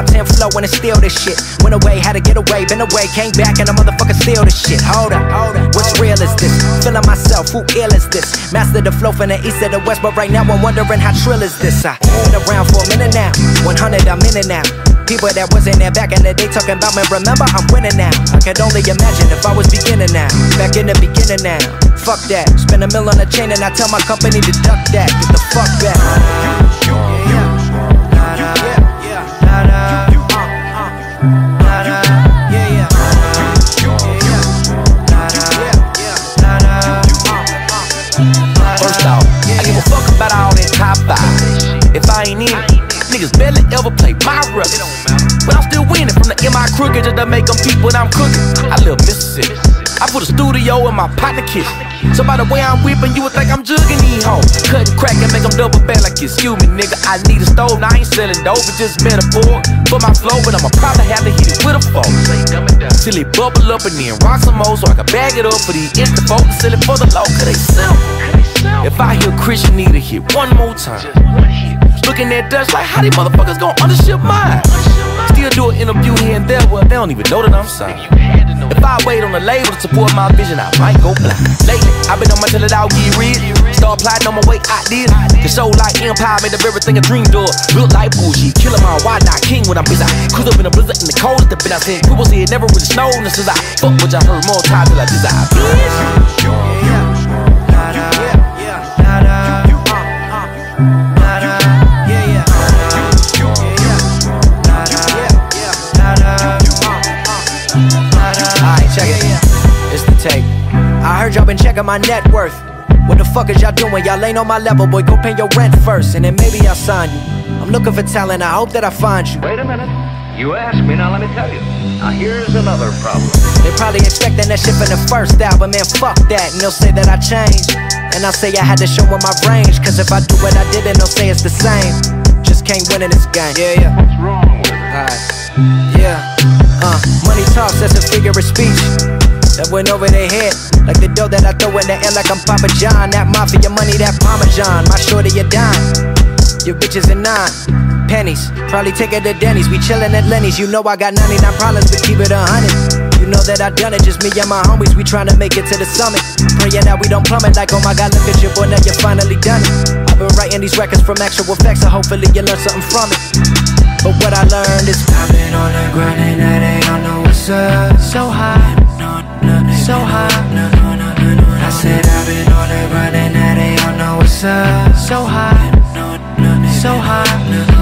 top 10 flow when it's still this shit. Went away, had to get away, been away, came back, and a motherfucker steal this shit. Hold up, what's real is this? Feeling myself, who ill is this? Master the flow from the east to the west, but right now I'm wondering how trill is this? I've been around for a minute now, 100 I'm in it now. People that wasn't there back in the day talking about me, remember I'm winning now. I could only imagine if I was beginning now, back in the beginning now. Fuck that, spend $1 million on a chain and I tell my company to duck that. Get the fuck back. First off, I give a fuck about all that top 5. If I ain't in it, niggas barely ever play my record. But I'm still winning from the MI crooked just to make them peep when I'm cooking. I live Mississippi. I put a studio in my partner kitchen. So by the way I'm whipping, you would think I'm jugging these hoes. Cutting crack and make them double back like, excuse me, nigga, I need a stove. Now I ain't selling dope, it's just metaphor for my flow, but I'ma probably have to hit it with a fork till it bubble up and then rock some more so I can bag it up for these instant folks and sell it for the low, cause they simple. If I hear Christian need to hit one more time, looking at Dutch like how these motherfuckers gon' undership mine. Still do an interview here and there, well, they don't even know that I'm signed. If I wait on the label to support my vision, I might go blind. Lately, I've been on my till it all get rich. Start plotting on my way, I did. The show like Empire made up everything a dream door. Look like bougie, killing my why not king when I'm busy. Cruise up in a blizzard in the coldest the been I seen. People say it never really snowed, and since I fuck what I heard more times till I desire. I heard y'all been checking my net worth. What the fuck is y'all doing? Y'all ain't on my level, boy, go pay your rent first, and then maybe I'll sign you. I'm looking for talent, I hope that I find you. Wait a minute, you asked me, now let me tell you. Now here's another problem. They probably expecting that shit from the first album, man, fuck that. And they'll say that I changed, and I'll say I had to show them my range. Cause if I do what I did, then they'll say it's the same. Just can't win in this game. Yeah. What's wrong with it? Alright. Yeah. Money talks, that's a figure of speech that went over their head, like the dough that I throw in the air like I'm Papa John. That mafia money, that Parmesan, my shorty a dime, your bitches are 9 pennies. Probably take it to Denny's, we chillin' at Lenny's. You know I got 99 problems, but keep it 100. You know that I done it, just me and my homies, we tryna make it to the summit. Praying that we don't plummet, like oh my god, look at you, boy, now you finally done it. I've been writing these records from actual facts, so hopefully you learn something from it. But what I learned is I've been on the grind and now they don't know what's up. So high, so high. I said I've been on the grind and now they don't know what's up. So high, so high.